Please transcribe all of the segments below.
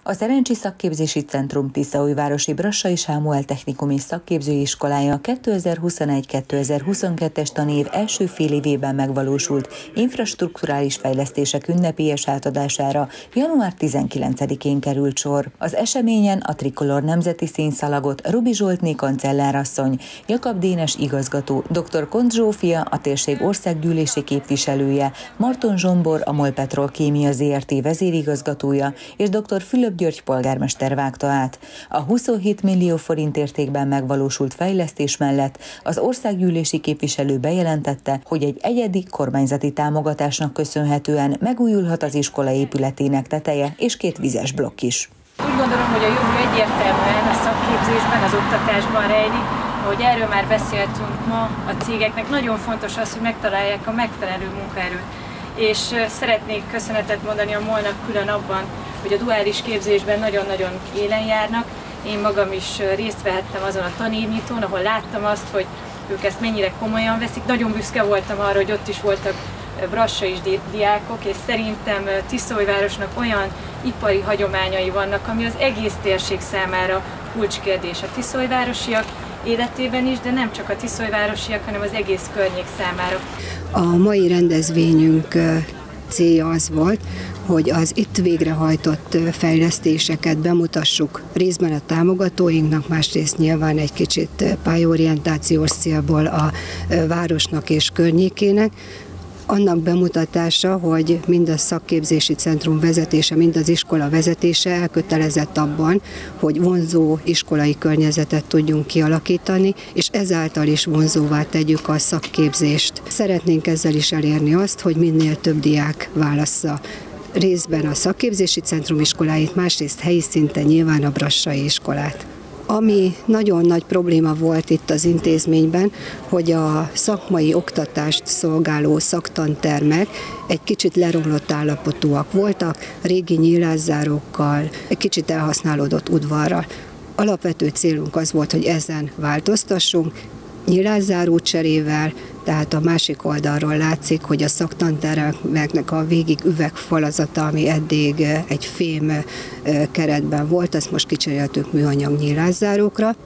A Szerencsi Szakképzési Centrum Tiszaújvárosi Brassai Sámuel Technikum és Szakképzői Iskolája 2021-2022-es tanév első félévében megvalósult infrastrukturális fejlesztések ünnepélyes átadására január 19-én került sor. Az eseményen a trikolor nemzeti színszalagot Rubi Zsoltné kancellárasszony, Jakab Dénes igazgató, dr. Kont Zsófia, a térség országgyűlési képviselője, Marton Zsombor, a MOL Petrol Kémia Zrt. Vezérigazgatója és dr. Fülöp György polgármester vágta át. A 27 millió forint értékben megvalósult fejlesztés mellett az országgyűlési képviselő bejelentette, hogy egy egyedi kormányzati támogatásnak köszönhetően megújulhat az iskola épületének teteje és 2 vizes blokk is. Úgy gondolom, hogy a jövő egyértelműen a szakképzésben, az oktatásban rejlik. Ahogy erről már beszéltünk ma, a cégeknek nagyon fontos az, hogy megtalálják a megfelelő munkaerőt. És szeretnék köszönetet mondani a MOL-nak külön abban, hogy a duális képzésben nagyon-nagyon élen járnak. Én magam is részt vehettem azon a tanévnyitón, ahol láttam azt, hogy ők ezt mennyire komolyan veszik. Nagyon büszke voltam arra, hogy ott is voltak brassai diákok, és szerintem Tiszaújvárosnak olyan ipari hagyományai vannak, ami az egész térség számára kulcskérdés a tiszaújvárosiak életében is, de nem csak a tiszaújvárosiak, hanem az egész környék számára. A mai rendezvényünk célja az volt, hogy az itt végrehajtott fejlesztéseket bemutassuk részben a támogatóinknak, másrészt nyilván egy kicsit pályaorientációs célból a városnak és környékének. Annak bemutatása, hogy mind a szakképzési centrum vezetése, mind az iskola vezetése elkötelezett abban, hogy vonzó iskolai környezetet tudjunk kialakítani, és ezáltal is vonzóvá tegyük a szakképzést. Szeretnénk ezzel is elérni azt, hogy minél több diák válassza részben a szakképzési centrum iskoláit, másrészt helyi szinten nyilván a brassai iskolát. Ami nagyon nagy probléma volt itt az intézményben, hogy a szakmai oktatást szolgáló szaktantermek egy kicsit leromlott állapotúak voltak, régi nyílászárókkal, egy kicsit elhasználódott udvarral. Alapvető célunk az volt, hogy ezen változtassunk, nyílászáró cserével, tehát a másik oldalról látszik, hogy a szaktantermeknek a végig üvegfalazata, ami eddig egy fém keretben volt, azt most kicseréltük műanyag nyílászárókra.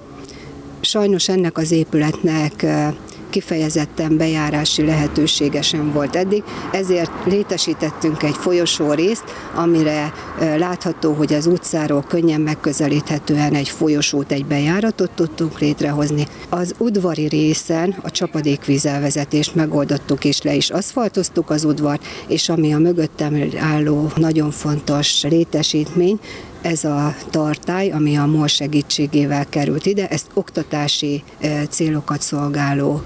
Sajnos ennek az épületnek kifejezetten bejárási lehetősége sem volt eddig, ezért létesítettünk egy folyosórészt, amire látható, hogy az utcáról könnyen megközelíthetően egy folyosót, egy bejáratot tudtunk létrehozni. Az udvari részen a csapadékvízelvezetést megoldottuk és le is aszfaltoztuk az udvart, és ami a mögöttem álló nagyon fontos létesítmény, ez a tartály, ami a MOL segítségével került ide, ez oktatási célokat szolgáló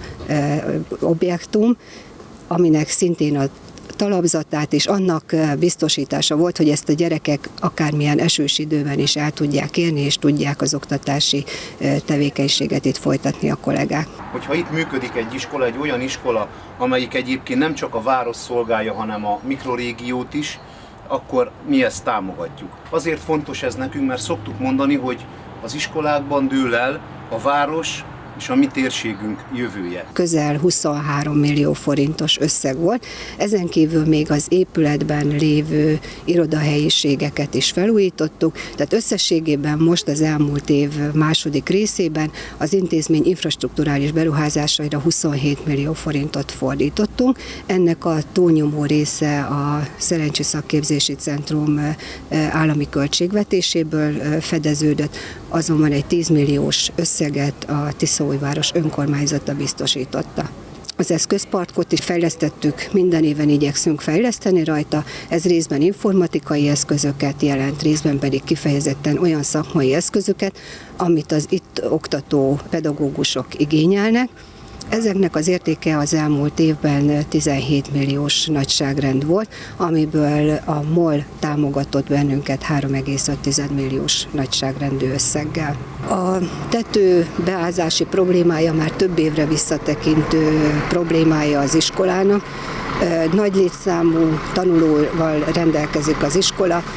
objektum, aminek szintén a talapzatát és annak biztosítása volt, hogy ezt a gyerekek akármilyen esős időben is el tudják érni, és tudják az oktatási tevékenységet itt folytatni a kollégák. Hogyha itt működik egy iskola, egy olyan iskola, amelyik egyébként nem csak a város szolgálja, hanem a mikrorégiót is, akkor mi ezt támogatjuk. Azért fontos ez nekünk, mert szoktuk mondani, hogy az iskolákban dől el a város és a mi térségünk jövője. Közel 23 millió forintos összeg volt, ezen kívül még az épületben lévő irodahelyiségeket is felújítottuk, tehát összességében most az elmúlt év második részében az intézmény infrastrukturális beruházásaira 27 millió forintot fordítottunk. Ennek a túlnyomó része a Szerencsi Szakképzési Centrum állami költségvetéséből fedeződött, azonban egy 10 milliós összeget a Tiszaújváros önkormányzata biztosította. Az eszközparkot is fejlesztettük, minden éven igyekszünk fejleszteni rajta, ez részben informatikai eszközöket jelent, részben pedig kifejezetten olyan szakmai eszközöket, amit az itt oktató pedagógusok igényelnek. Ezeknek az értéke az elmúlt évben 17 milliós nagyságrend volt, amiből a MOL támogatott bennünket 3,5 milliós nagyságrendű összeggel. A tető beázási problémája már több évre visszatekintő problémája az iskolának. Nagy létszámú tanulóval rendelkezik az iskola,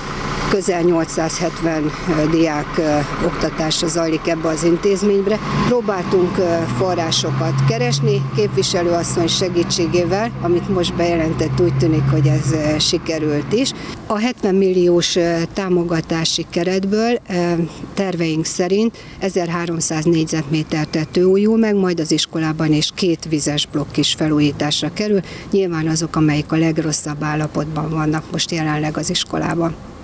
közel 870 diák oktatása zajlik ebbe az intézménybe. Próbáltunk forrásokat keresni képviselőasszony segítségével, amit most bejelentett, úgy tűnik, hogy ez sikerült is. A 70 milliós támogatási keretből terveink szerint 1300 négyzetméter tető újul meg, majd az iskolában is 2 vizes blokk is felújításra kerül. Nyilván azok, amelyik a legrosszabb állapotban vannak most jelenleg az iskolában.